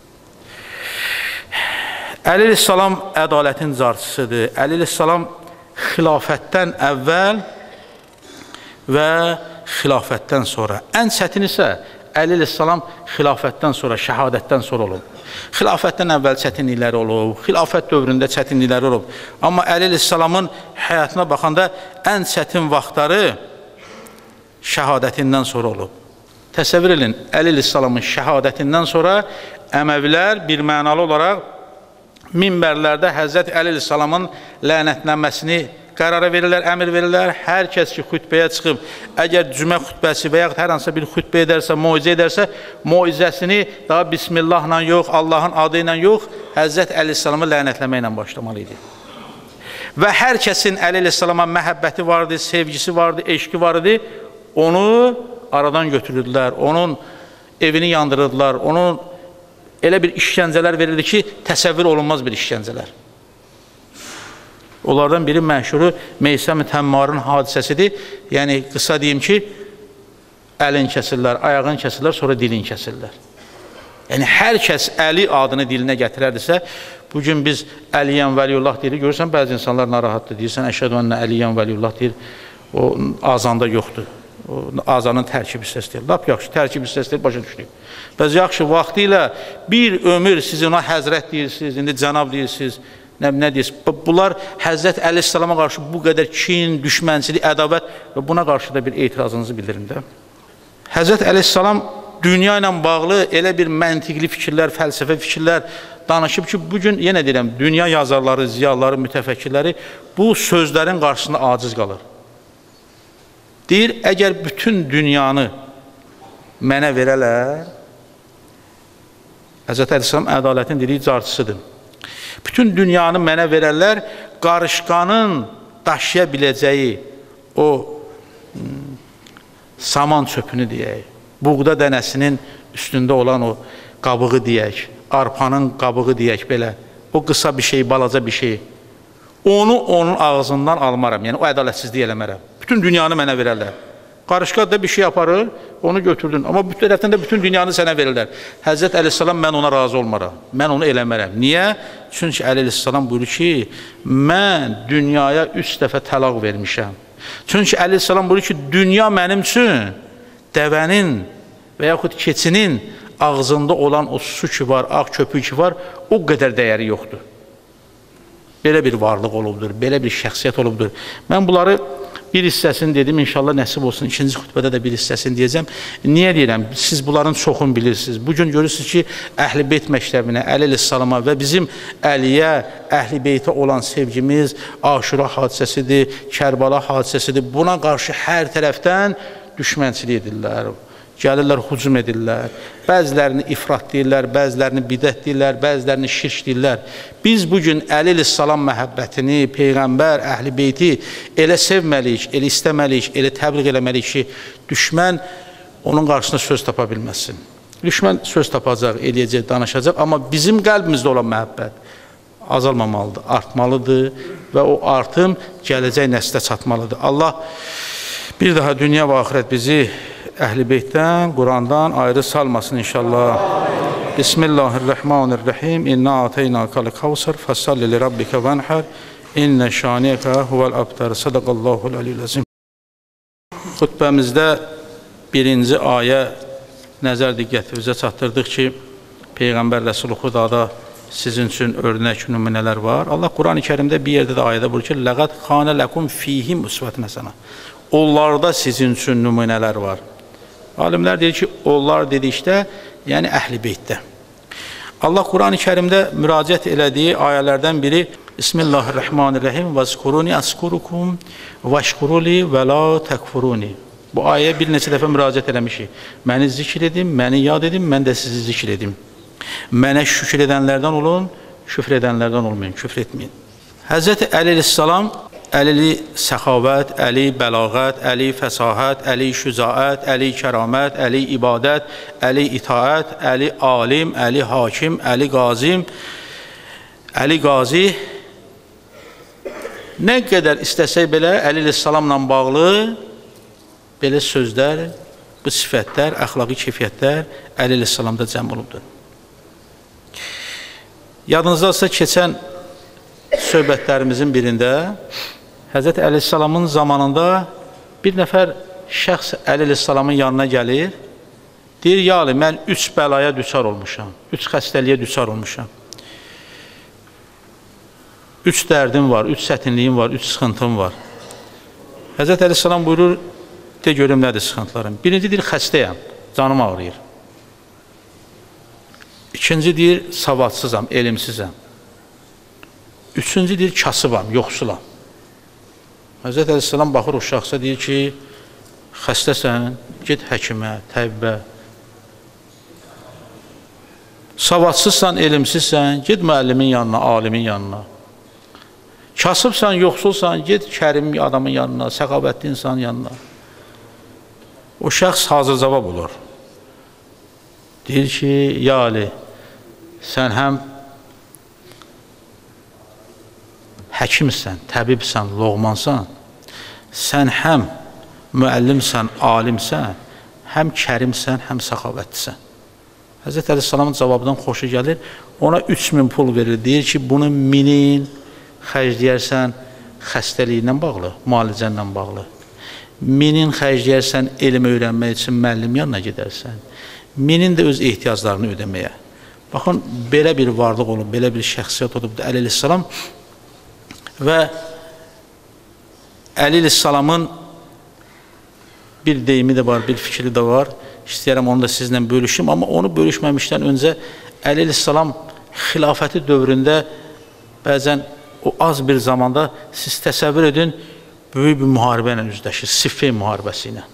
Əleyhisselam ədalətin carçısıdır. Əleyhisselam xilafətdən əvvəl və xilafətdən sonra. Ən çətin isə Əleyhisselam xilafətdən sonra, şəhadətdən sonra olub. Xilafətdən əvvəl çətinlikləri olub, xilafət dövründə çətinlikləri olub. Amma Əleyhisselamın həyatına baxanda ən çətin vaxtları şəhadətindən sonra olub. Təsəvvür edin, Əleyhisselamın şəhadətindən sonra Əməvilər bir mənalı olaraq minbərlərdə Həzrət Əleyhisselamın lənətlənməsini qərara verirlər, əmr verirlər. Hər kəs ki, xütbəyə çıxıb, əgər cümə xütbəsi və yaxud hər hansısa bir xütbə edərsə, moizə edərsə, moizəsini daha Bismillahla yox, Allahın adı ilə yox, Həzrət Əli Əssalamı lənətləməklə başlamalı idi. Və hər kəsin Əli Əssalama məhəbbəti vardı, sevgisi vardı, eşqi vardı, onu aradan götürürdülər, onun evini yandırırdılar, onun elə bir işgəncələr verirdi ki, təsəvvür olunmaz bir işgəncələr. Onlardan biri məşhuru Meysəm-i Təmmarın hadisəsidir. Yəni, qısa deyim ki, əlin kəsirlər, ayağın kəsirlər, sonra dilin kəsirlər. Yəni, hər kəs Əli adını dilinə gətirərdirsə, bugün biz Əliyən Vəliyullah deyirik, görürsən, bəzi insanlar narahatdır, deyirsən, əşhədü ənə Əliyən Vəliyullah deyir, o azanda yoxdur. Azanın tərkib hissəsidir. Lap yaxşı, tərkib hissəsidir, başa düşdük. Bəs yaxşı, vaxtı ilə bir ömür siz ona həzrət deyirsiniz, indi cənab deyirsiniz, nə deyirsiniz? Bunlar Həzrət Əli Əssalama qarşı bu qədər kin, düşmənçilik, ədavət və buna qarşı da bir etirazınızı bildirin də. Həzrət Əli Əssalam dünya ilə bağlı elə bir məntiqli fikirlər, fəlsəfə fikirlər danışıb ki, bugün, yenə deyirəm, dünya yazarları, ziyalıları, mütəfəkkirləri bu sözlərin qarşısında aciz qalır. Deyir, əgər bütün dünyanı mənə verələr, Həzrət Əleyhisselam ədalətin dediyi carçısıdır. Bütün dünyanı mənə verərlər, qarışqanın daşıya biləcəyi o saman çöpünü deyək, buğda dənəsinin üstündə olan o qabığı deyək, arpanın qabığı deyək belə, o qısa bir şey, balaca bir şey, onu onun ağzından almaram, yəni o ədalətsizliyi eləmərəm. Bütün dünyanı mənə verərlər. Qarışqa da bir şey yaparır, onu götürdün. Amma bu tərəfdən də bütün dünyanı sənə verirlər. Həzrət Əleyhisselam, mən ona razı olmaram. Mən onu eləmərəm. Niyə? Çünki Əleyhisselam buyurur ki, mən dünyaya 3 dəfə təlaq vermişəm. Çünki Əleyhisselam buyurur ki, dünya mənim üçün dəvənin və yaxud keçinin ağzında olan o su ki var, ağ köpük ki var, o qədər dəyəri yoxdur. Belə bir varlıq olubdur, belə bir şəxsiyyət olubdur. Mən bunları bir hissəsini dedim, inşallah nəsib olsun, ikinci xütbədə də bir hissəsini deyəcəm. Niyə deyirəm? Siz bunların çoxunu bilirsiniz. Bugün görürsünüz ki, Əhl-i Beyt məktəbinə, Əli Əleyhisselama və bizim Əliyə, Əhl-i Beytə olan sevgimiz Aşura hadisəsidir, Kərbala hadisəsidir. Buna qarşı hər tərəfdən düşmənçilik edirlər. Gəlirlər, hücum edirlər, bəzilərini ifrat deyirlər, bəzilərini bidət deyirlər, bəzilərini şirk deyirlər. Biz bugün Əli Əleyhisselam məhəbbətini, Peyğəmbər, Əhl-i Beyti elə sevməliyik, elə istəməliyik, elə təbliğ eləməliyik ki, düşmən onun qarşısında söz tapa bilməsin. Düşmən söz tapacaq, eləyəcək, danışacaq, amma bizim qəlbimizdə olan məhəbbət azalmamalıdır, artmalıdır və o artım gələcək nəslə çatmalıdır. Allah bir daha dünya və axirət bizi Əhl-i Beytdən, Qurandan ayrı salmasın inşallah. Bismillahirrahmanirrahim. İnna ataynakal kavsar fasalli li rabbika vanhar. İnne şaniyaka huvel abtar. Sadaqallahul aliyyil azim. Xutbəmizdə birinci ayə nəzər diqqətinizə çatdırdıq ki, Peyğəmbər Rəsulü Xudada sizin üçün örnək nümunələr var. Allah Quran-ı Kərimdə bir yerdə də ayədə buyurur ki, "Laqad kana lakum fihim uswatun hasana." Onlarda sizin üçün nümunələr var. Alimlər deyir ki, onlar dedikdə, yəni Əhl-i Beytdə. Allah Quran-ı Kərimdə müraciət elədiyi ayələrdən biri Bismillahirrahmanirrahim vəzkuruni əskurukum vəşkuruli və la təkfuruni. Bu ayəyə bir neçə dəfə müraciət eləmişik. Məni zikr edin, məni yad edin, mən də sizi zikr edim. Mənə şükür edənlərdən olun, küfr edənlərdən olmayın, küfr etməyin. Həzrəti Əli Əleyhisselam Əli səxavət, Əli bəlağət, Əli fəsahət, Əli şücaət, Əli kəramət, Əli ibadət, Əli itaət, Əli alim, Əli hakim, Əli qazim, Əli qazi. Nə qədər istəsək belə Əli Əleyhisselamla bağlı belə sözlər, bu sifətlər, əxlaqi keyfiyyətlər Əli Əleyhisselamda cəm olubdur. Yadınızdadsa keçən söhbətlərimizin birində Həzrət Əleyhisselamın zamanında bir nəfər şəxs Əli Əleyhisselamın yanına gəlir, deyir, ya Ali, mən 3 bəlaya düçar olmuşam, 3 xəstəliyə düçar olmuşam. 3 dərdim var, 3 çətinliyim var, 3 sıxıntım var. Həzrət Əleyhisselam buyurur, de görüm nədir sıxıntılarım. Birinci deyir, xəstəyəm, canım ağrıyır. İkinci deyir, savadsızam, elmsizəm. Üçüncü deyir, kasıbam, yoxsulam. Həzrət Əleyhisselam baxır o şəxsə deyir ki, xəstəsən, get həkimə, təbbə. Savadsızsan, elmsizsən, get müəllimin yanına, alimin yanına. Kasıbsan, yoxsulsan, get kərim adamın yanına, səxavətli insanın yanına. O şəxs hazır cavab olur. Deyir ki, ya Ali, sən həm həkimsən, təbibsən, loğmansan, sən həm müəllimsən, alimsən, həm kərimsən, həm səxavətlisən. Həzrət Əleyhisselamın cavabından xoşu gəlir, ona 3000 pul verir, deyir ki, bunu 1000'in xərcləyərsən xəstəliyinlə bağlı, müalicənlə bağlı. 1000'in xərcləyərsən elm öyrənmək üçün müəllim yanına gedərsən. 1000'in də öz ehtiyaclarını ödəməyə. Baxın, belə bir varlıq olub, belə bir şəxsiyyət olubdur Əleyhisselam və Əleyhisselamın bir deyimi də var, bir fikri də var. İstəyərəm onu da sizlə bölüşüm, amma onu bölüşməmişdən öncə Əleyhisselam xilafəti dövründə bəzən o az bir zamanda siz təsəvvür edin, böyük bir müharibə ilə üzləşir, Siffin müharibəsi ilə.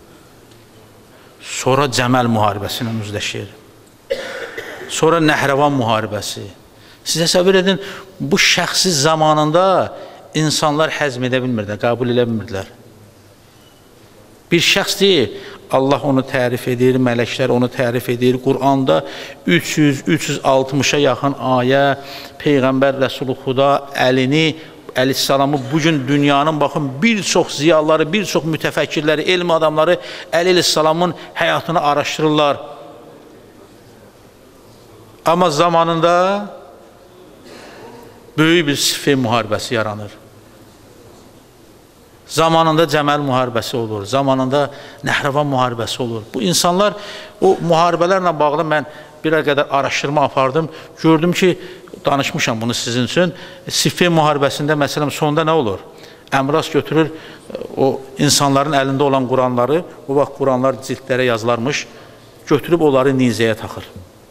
Sonra Cəməl müharibəsi ilə üzləşir. Sonra Nəhrəvan müharibəsi. Siz təsəvvür edin, bu şəxsi zamanında insanlar həzm edə bilmirdilər, qəbul edə bilmirdilər. Bir şəxs deyil, Allah onu tərif edir, mələklər onu tərif edir. Qur'anda 300-360'a yaxın ayə, Peyğəmbər Rəsulullah Əleyhisselamı bugün dünyanın baxın bir çox ziyalıları, bir çox mütəfəkkirləri, elm adamları Əleyhisselamın həyatını araşdırırlar. Amma zamanında böyük bir Siffin müharibəsi yaranır. Zamanında Cəməl müharibəsi olur, zamanında Nəhrəvan müharibəsi olur. Bu insanlar o müharibələrlə bağlı mən bir qədər araşdırma apardım. Gördüm ki, danışmışam bunu sizin üçün. Siffin müharibəsində məsələn sonda nə olur? Əmras götürür o insanların əlində olan Quranları, o vaxt Quranlar cildlərə yazılarmış, götürüb onları nizəyə taxır.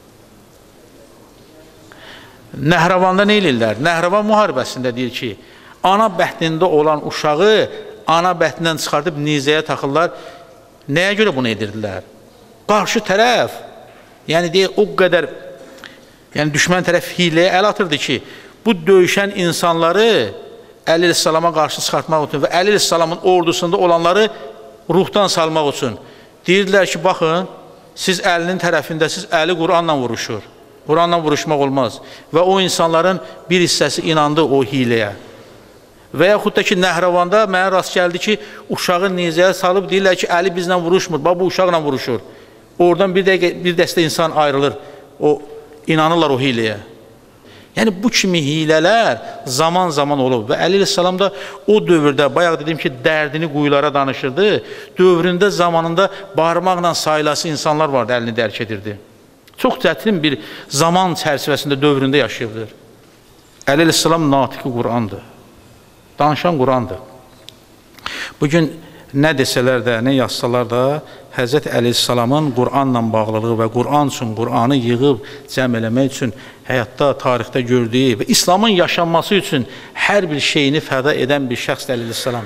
Nəhrəvanda nə eləyirlər? Nəhrəvan müharibəsində deyir ki, ana bətnində olan uşağı ana bətnindən çıxardıb nizəyə taxırlar. Nəyə görə bunu edirdilər? Qarşı tərəf, yəni deyək, o qədər, yəni düşmən tərəf hiləyə əl atırdı ki, bu döyüşən insanları Əleyhisselama qarşı çıxartmaq üçün və Əleyhisselamın ordusunda olanları ruhdan salmaq üçün. Deyirdilər ki, baxın, siz əlinin tərəfindəsiz, əli Quranla vuruşur. Quranla vuruşmaq olmaz. Və o insanların bir hissəsi inandı o hiləyə. Və yaxud da ki, Nəhrəvanda mənə rast gəldi ki, uşağı nizəyə salıb deyirlər ki, əli bizlə vuruşmur, bu uşaqla vuruşur. Oradan bir dəstə insan ayrılır, inanırlar o hiləyə. Yəni, bu kimi hilələr zaman-zaman olub və Əleyhisselam da o dövrdə, bayaq dedim ki, dərdini quyulara danışırdı, dövründə, zamanında barmaqla sayılası insanlar vardı, əlini dərk edirdi. Çox çətin bir zaman çərçivəsində dövründə yaşayırdır. Əleyhisselam natiqi Qurandır. Danışan Qurandır. Bugün nə desələr də, nə yazsalar da, Həzrət Əleyhisselamın Quranla bağlılığı və Quran üçün, Quranı yığıb, cəm eləmək üçün həyatda, tarixdə gördüyü və İslamın yaşanması üçün hər bir şeyini fəda edən bir şəxs Əleyhisselam.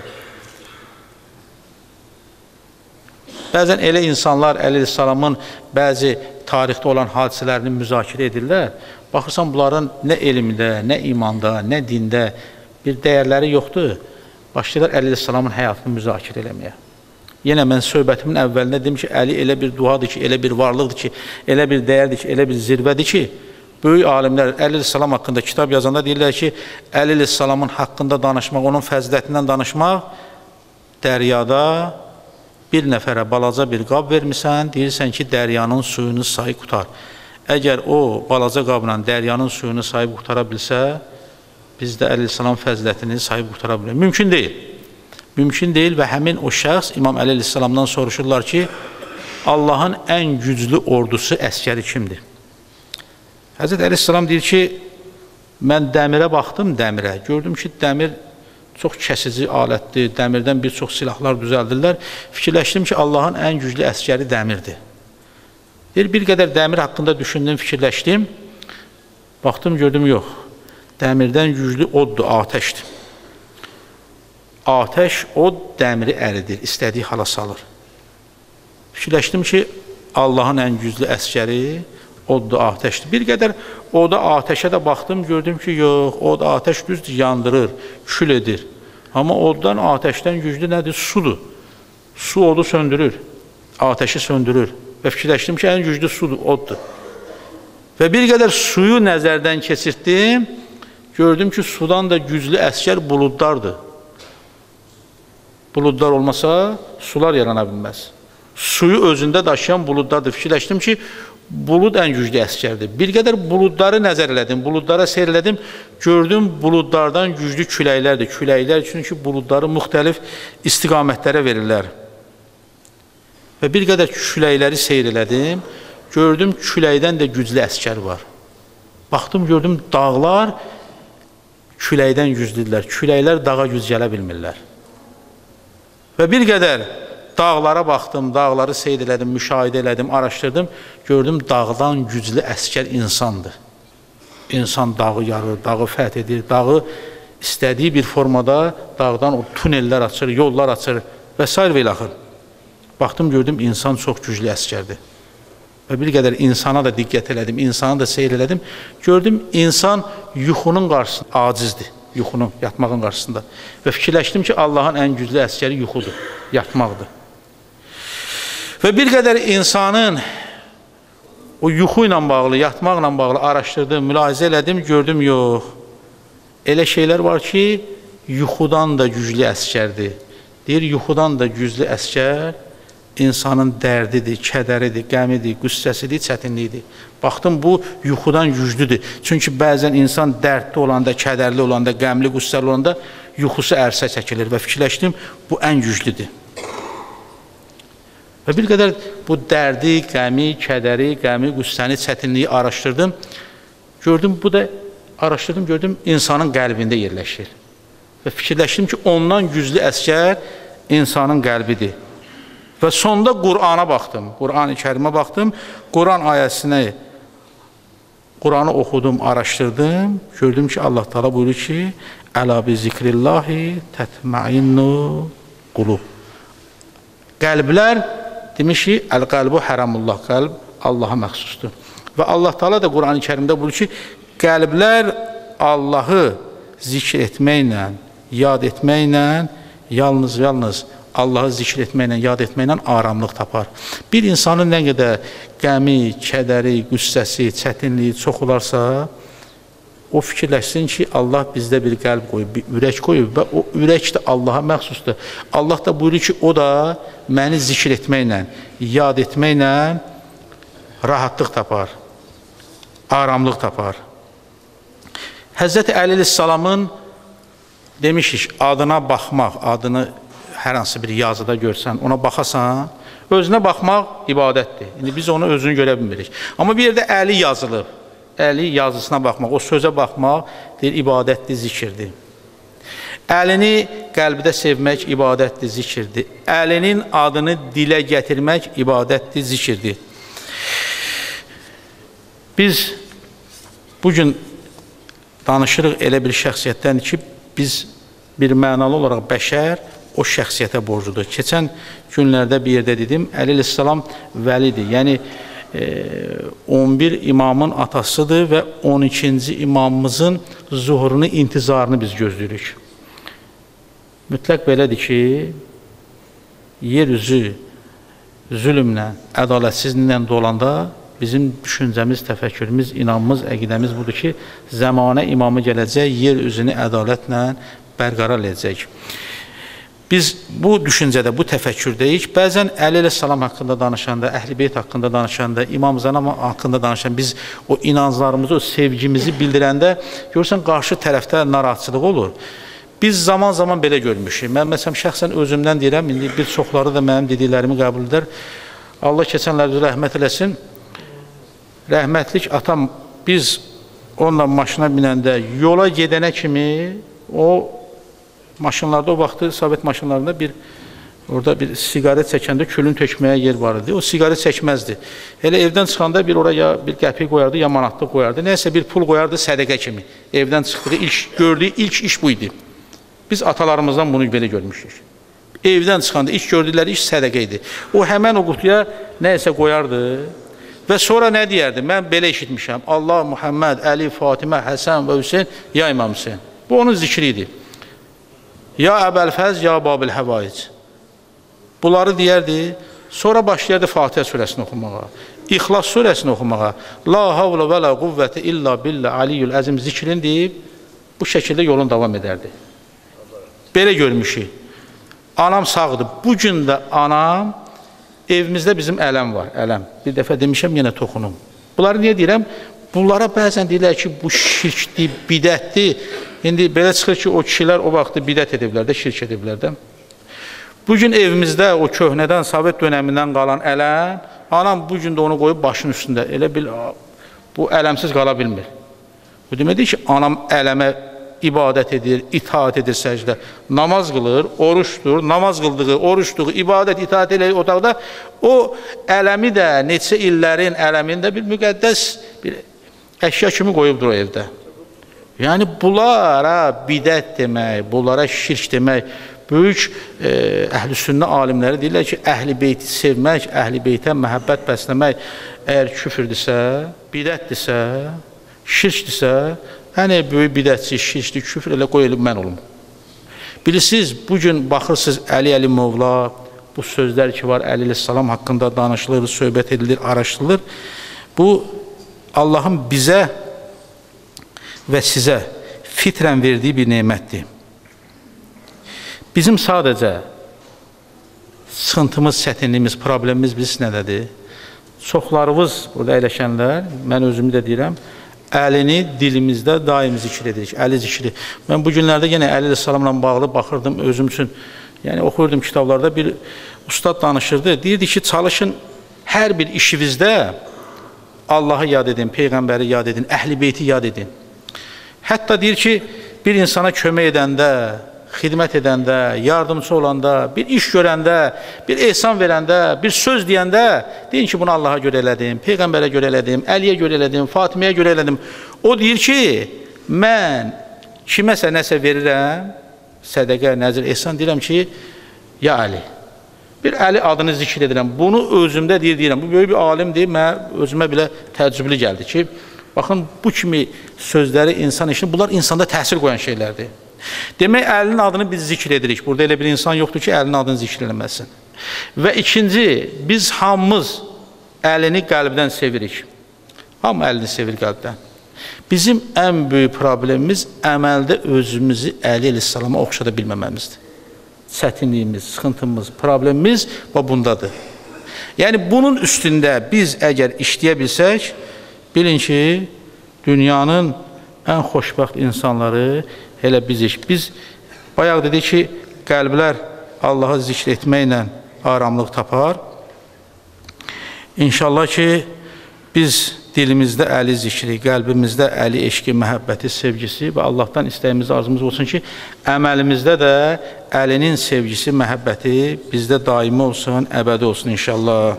Bəzən elə insanlar Əleyhisselamın bəzi tarixdə olan hadisələrini müzakirə edirlər. Baxırsan, bunların nə elmdə, nə imanda, nə dində bir dəyərləri yoxdur. Başlayırlar Əleyhisselamın həyatını müzakirə eləməyə. Yenə mən söhbətimin əvvəlində dedim ki, Əli elə bir duadır ki, elə bir varlıqdır ki, elə bir dəyərdir ki, elə bir zirvədir ki, böyük alimlər Əleyhisselam haqqında kitab yazanda deyirlər ki, Əleyhisselamın haqqında danışmaq, onun fəzilətindən danışmaq, dəryada bir nəfərə balaca bir qab vermirsən, deyirsən ki, dəryanın suyunu sayı qutar. Əgər o balaca qabla dəryanın suyunu sayıb qutara bilsə, biz də Əleyhisselam fəzilətini sayıb qutara bilir. Mümkün deyil. Mümkün deyil və həmin o şəxs İmam Əleyhisselamdan soruşurlar ki, Allahın ən güclü ordusu, əskəri kimdir? Həzrət Əleyhisselam deyir ki, mən dəmirə baxdım, dəmirə. Gördüm ki, dəmir çox kəsici alətdir, dəmirdən bir çox silahlar düzəldirlər. Fikirləşdim ki, Allahın ən güclü əskəri dəmirdir. Bir qədər dəmir haqqında düşündüm, fikirləşdim. Baxdım, gördüm, yox. Dəmirdən güclü oddur, atəşdir. Atəş o dəmiri əridir, istədiyi hala salır. Fikirləşdim ki, Allahın ən güclü əsgəri oddur, atəşdir. Bir qədər oda atəşə də baxdım, gördüm ki, yox, oda atəş düzdür, yandırır, kül edir. Amma oddan, atəşdən güclü nədir? Sudur. Su odu söndürür, atəşi söndürür. Və fikirləşdim ki, ən güclü sudur, oddur. Və bir qədər suyu nəzərdən keçirtdim, gördüm ki, sudan da güclü əsgər buludlardır. Buludlar olmasa, sular yarana bilməz. Suyu özündə daşıyan buludlardır. Fikirləşdim ki, bulud ən güclü əsgərdir. Bir qədər buludları nəzər elədim, buludlara seyr elədim, gördüm buludlardan güclü küləklərdir. Küləklər çünki buludları müxtəlif istiqamətlərə verirlər. Və bir qədər küləkləri seyr elədim, gördüm küləkdən də güclü əsgər var. Baxdım, gördüm dağlar küləkdən güclüdürlər. Küləklər dağa güc gələ bilmirlər. Və bir qədər dağlara baxdım, dağları seyr elədim, müşahidə elədim, araşdırdım, gördüm dağdan güclü əsgər insandır. İnsan dağı yarır, dağı fəth edir, dağı istədiyi bir formada dağdan o tunellər açır, yollar açır və s. və ilaxır. Baxdım, gördüm insan çox güclü əsgərdir. Və bir qədər insana da diqqət elədim, insanı da seyr elədim, gördüm insan yuxunun qarşısında acizdir. Yuxunun, yatmağın qarşısında. Və fikirləşdim ki, Allahın ən güclü əsgəri yuxudur, yatmaqdır. Və bir qədər insanın o yuxu ilə bağlı, yatmaqla bağlı araşdırdım, mülahizə elədim, gördüm, yox. Elə şeylər var ki, yuxudan da güclü əsgərdir. Deyir, yuxudan da güclü əsgər insanın dərdidir, kədəridir, qəmidir, qüssəsidir, çətinliyidir. Baxdım, bu yuxudan güclüdür. Çünki bəzən insan dərdli olanda, kədərli olanda, qəmli, qüssəli olanda yuxusu ərsə çəkilir və fikirləşdim, bu ən güclüdür. Və bir qədər bu dərdi, qəmi, kədəri, qəmi, qüssəni, çətinliyi araşdırdım. Gördüm, bu da araşdırdım, gördüm, insanın qəlbində yerləşir. Və fikirləşdim ki, ondan güclü əsgər insanın qəlbidir. Və sonda Qur'ana baxdım, Qur'an-ı Kərimə baxdım, Qur'an ayəsini, Qur'anı oxudum, araşdırdım, gördüm ki, Allah Teala buyurur ki, Əla bi zikrillahi tətma'innu qulub. Qəlblər, demiş ki, əl-qəlbu hərəmullah, qəlb Allaha məxsusdur. Və Allah Teala da Qur'an-ı Kərimdə buyurur ki, qəlblər Allahı zikr etməklə, yad etməklə, yalnız Allahı zikr etməklə, yad etməklə aramlıq tapar. Bir insanın nə qədər qəmi, kədəri, qüssəsi, çətinliyi çox olarsa, o fikirləşsin ki, Allah bizdə bir qəlb qoyub, bir ürək qoyub və o ürək də Allaha məxsusdur. Allah da buyurur ki, o da məni zikr etməklə, yad etməklə rahatlıq tapar, aramlıq tapar. Həzrəti Əli əleyhissalamın demişik, adına baxmaq, adını hər hansı bir yazıda görsən, ona baxasan, özünə baxmaq ibadətdir. İndi biz onu özünü görə bilmirik. Amma bir yerdə Əli yazılıb, Əli yazısına baxmaq, o sözə baxmaq, deyir, ibadətdir, zikirdir. Əlini qəlbdə sevmək ibadətdir, zikirdir. Əlinin adını dilə gətirmək ibadətdir, zikirdir. Biz bugün danışırıq elə bir şəxsiyyətdən ki, biz bir mənalı olaraq bəşər o şəxsiyyətə borcudur. Keçən günlərdə bir yerdə dedim, Əli əleyhissalam vəlidir. Yəni, 11 imamın atasıdır və 12-ci imamımızın zuhurunu, intizarını biz gözləyirik. Mütləq belədir ki, yer üzü zülmlə, ədalətsizliklə dolanda bizim düşüncəmiz, təfəkkürümüz, inanmız, əqidəmiz budur ki, zəmanə imamı gələcək, yer üzünü ədalətlə bərqərar edəcək. Biz bu düşüncədə, bu təfəkkürdəyik. Bəzən Əli əleyhissalam haqqında danışanda, Əhl-i Beyt haqqında danışanda, İmam Zanam haqqında danışanda, biz o inanclarımızı, o sevgimizi bildirəndə görürsən, qarşı tərəfdə narahatçılıq olur. Biz zaman-zaman belə görmüşük. Mən məsələn, şəxsən özümdən deyirəm, indi bir çoxları da mənim dediklərimi qəbul edər. Allah keçənlərdə rəhmət eləsin. Rəhmətlik atam, biz onunla maşına binəndə, yola gedənə kimi o maşınlarda, o vaxtı Sovet maşınlarında orada bir sigaret çəkəndə külün tökməyə yer var idi. O sigaret çəkməzdi. Elə evdən çıxanda bir oraya bir qəpik qoyardı, ya manatlıq qoyardı. Nəyəsə bir pul qoyardı sədəqə kimi. Evdən çıxdığı, gördüyü ilk iş bu idi. Biz atalarımızdan bunu belə görmüşük. Evdən çıxanda ilk gördükləri iş sədəqə idi. O həmən o qutuya nəyəsə qoyardı və sonra nə deyərdi? Mən belə eşitmişəm. Allah, Muhammed, Əli, Fatimə, Həsən və Hüseyin, ya İmam Hüseyin. Bu onun zikri idi. Ya Əbəlfəz, ya Babil Həvaic. Bunları deyərdi. Sonra başlayardı Fatihə surəsini oxumağa. İxlas surəsini oxumağa. La havlə və la quvvətə illa billah aliyyül əzim zikrini deyib bu şəkildə yolun davam edərdi. Belə görmüşük. Anam sağdır. Bugün də anam, evimizdə bizim ələm var, ələm. Bir dəfə demişəm, yenə toxunum. Bunları niyə deyirəm? Bunlara bəzən deyirlər ki, bu şirkdir, bidətdir. İndi belə çıxır ki, o kişilər o vaxtı bidət ediblər də, şirk ediblər də. Bugün evimizdə o köhnədən, Sovet dönəmindən qalan ələm, anam bugün də onu qoyub başın üstündə. Elə bil, bu ələmsiz qala bilmir. Bu deməkdir ki, anam ələmə ibadət edir, itaat edir səcdə, namaz qılır, oruçdur, namaz qıldığı, oruçduğu, ibadət, itaat edir otaqda, o ələmi də, neçə illərin ələmini də bir müqəddəs bir əşya kimi qoyubdur o evdə. Yəni, bunlara bidət demək, bunlara şirk demək, böyük əhl-i sünnə alimləri deyirlər ki, əhl-i beyti sevmək, əhl-i beytə məhəbbət bəsləmək, əgər küfürdirsə, bidətdirsə, şirkdirsə, hani böyük bidətçi, şirkli, küfür elə qoy elib mən olum. Bilirsiniz, bugün baxırsınız Əli Movla, bu sözlər ki var, Əli Salam haqqında danışılır, söhbət edilir, araşdırılır. Bu, Allahın bizə və sizə fitrən verdiyi bir nemətdir. Bizim sadəcə sıxıntımız, çətinliyimiz, problemimiz biz nədədir? Çoxlarımız, burada əyləşənlər, mən özümü də deyirəm, əlini dilimizdə daim zikr edirik, əli zikri. Mən bu günlərdə yenə Əli Salamla bağlı baxırdım özüm üçün, yəni oxuyurdum kitablarda, bir ustad danışırdı, deyirdi ki, çalışın hər bir işinizdə Allahı yad edin, Peyğəmbəri yad edin, Əhl-i Beyti yad edin. Hətta deyir ki, bir insana kömək edəndə, xidmət edəndə, yardımcı olanda, bir iş görəndə, bir ehsan verəndə, bir söz deyəndə, deyin ki, bunu Allaha görə elədim, Peyğəmbərə görə elədim, Əliyə görə elədim, Fatiməyə görə elədim. O deyir ki, mən kiməsə nəsə verirəm, sədəqə, nəzir, ehsan deyirəm ki, ya Əli. Bir Əli adını zikr edirəm. Bunu özümdə deyirəm. Bu böyük bir alimdir, mən özümə belə təcrübli gəldi ki, baxın, bu kimi sözləri insan işini, bunlar insanda təsir qoyan şeylərdir. Demək, əlinin adını biz zikr edirik. Burada elə bir insan yoxdur ki, əlinin adını zikr eləməsin. Və ikinci, biz hamımız əlini qəlbdən sevirik. Hamı əlini sevir qəlbdən. Bizim ən böyük problemimiz əməldə özümüzü Əli əleyhissalama oxşada bilməməmizdir. Çətinliyimiz, sıxıntımız, problemimiz bundadır. Yəni, bunun üstündə biz əgər işləyə bilsək, bilin ki, dünyanın ən xoşbəxt insanları elə bizik. Biz bayaq dedik ki, qəlblər Allahı zikr etməklə aramlıq tapar. İnşallah ki, biz dilimizdə Əli zikri, qəlbimizdə Əli eşqi, məhəbbəti, sevgisi və Allahdan istəyimiz, arzumuz olsun ki, əməlimizdə də Əlinin sevgisi, məhəbbəti bizdə daimi olsun, əbədi olsun inşallah.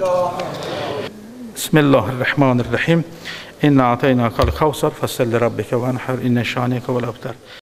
Bismillahirrahmanirrahim. İnna ataynakal kavsar fəsəlli rabbikə və nəhər innə şaniyəkə və labtar.